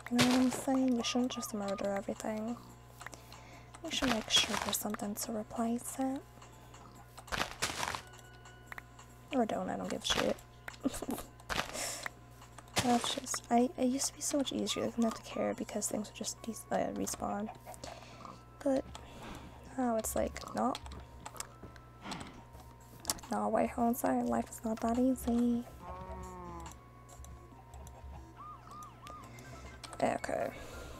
You know what I'm saying? You shouldn't just murder everything. You should make sure there's something to replace it. Or don't, I don't give a shit. That's just, it used to be so much easier. I didn't have to care because things would just respawn. But now it's like, no. No, wait, hold on, sorry, life is not that easy. Okay.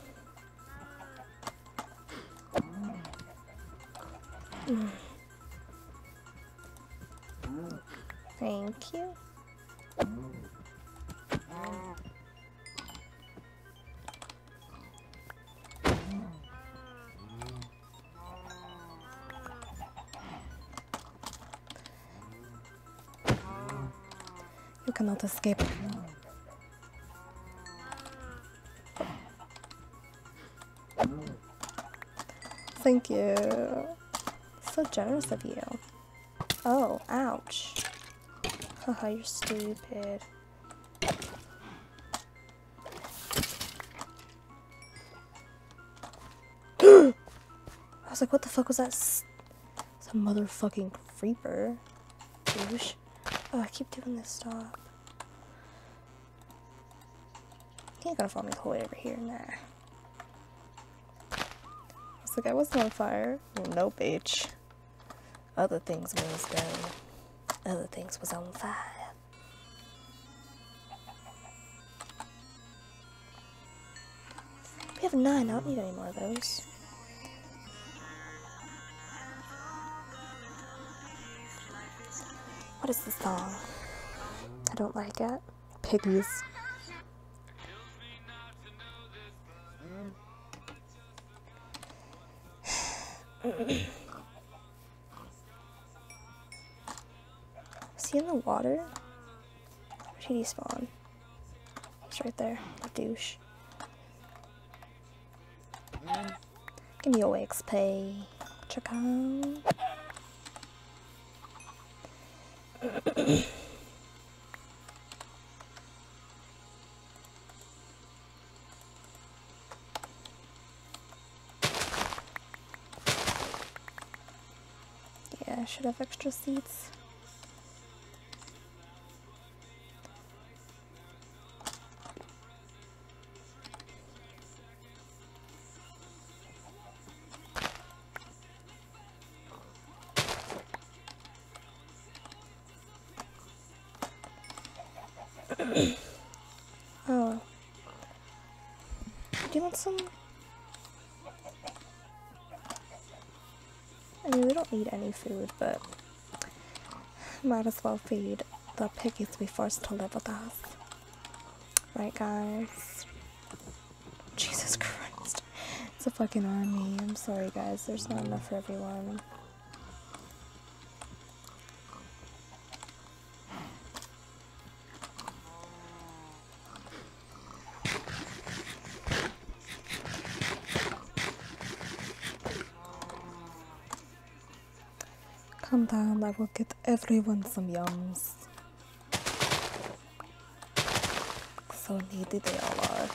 Thank you. You cannot escape. Thank you. So generous of you. Oh, ouch. Haha, you're stupid. I was like, what the fuck was that? Some motherfucking creeper. Douche. Oh, I keep doing this, stop. You ain't gonna follow me the whole way over here, nah. I was like, I wasn't on fire. No, bitch. Other things was done. Other things was on fire. We have 9, I don't need any more of those. What is this song? I don't like it. Piggies. Is he in the water? Where did he spawn? He's right there. The douche. Give me your XP. Check out. Yeah, I should have extra seats. Oh. Do you want some? I mean, we don't need any food, but might as well feed the piggies we forced to live with us. Right, guys? Jesus Christ. It's a fucking army. I'm sorry, guys. There's not enough for everyone. Calm down, I will get everyone some yums. So needy they all are.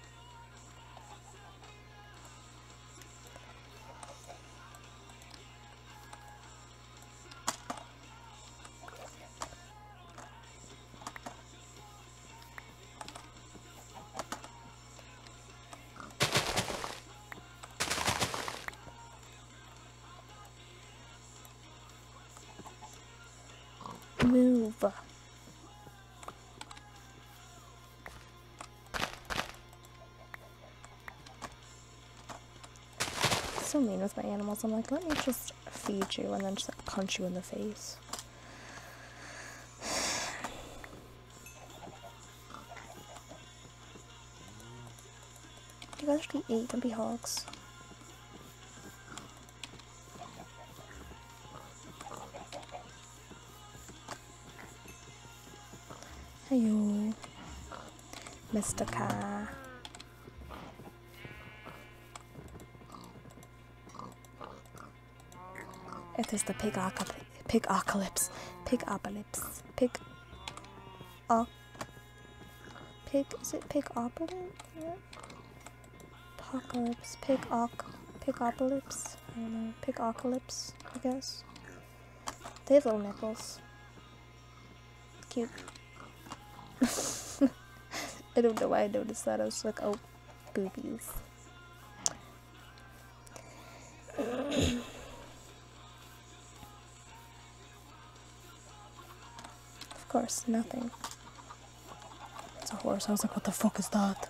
Move. So mean with my animals. I'm like, let me just feed you and then just like punch you in the face. You guys should be 8, don't be hogs. Hello, Mr. Car. It is the pig-apocalypse. Is it pig-apocalypse? Yeah. Apocalypse. Pigopocalypse? I don't know. Pigocalypse, I guess. They have little nipples. Cute. I don't know why I noticed that. I was like, oh, boobies. Of course, nothing. It's a horse. I was like, what the fuck is that?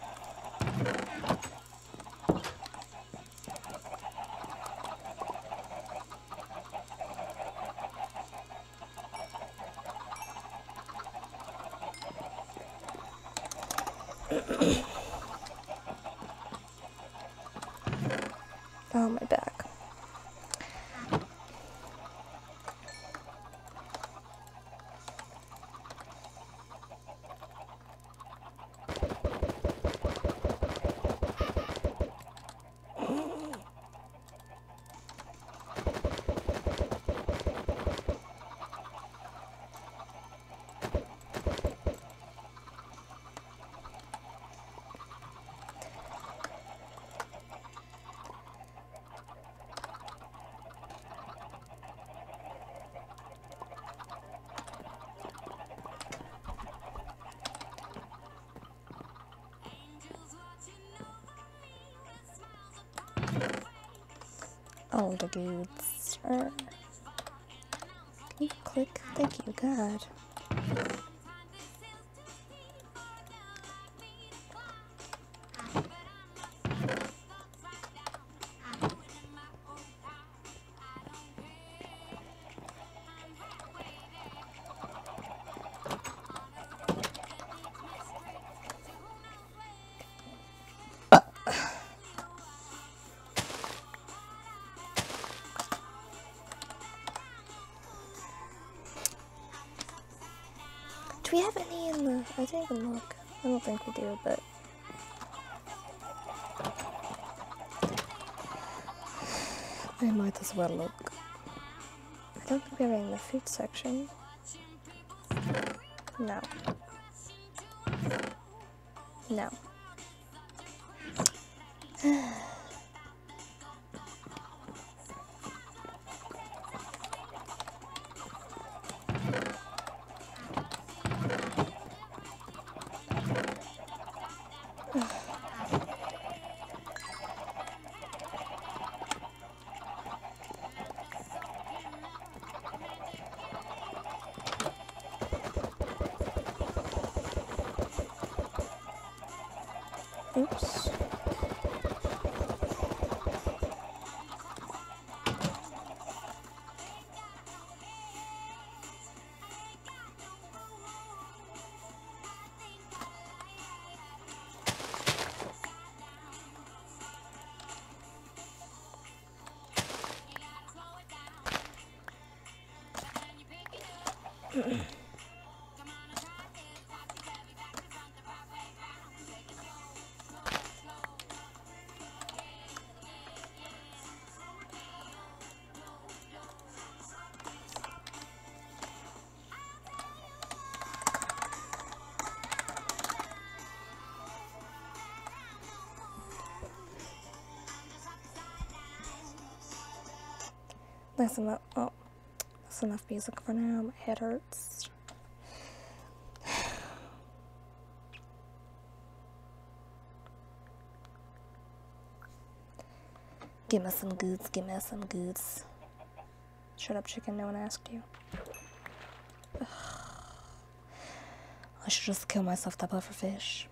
Oh, my back. Oh, the dudes. Can you click? Thank you, God. Do we have any in the... I didn't even look. I don't think we do, but... I might as well look. I don't think we have any in the food section. No. No. Oops. That's enough. Oh, that's enough music for now. My head hurts. Give me some goods. Give me some goods. Shut up, chicken. No one asked you. Ugh. I should just kill myself that puffer fish.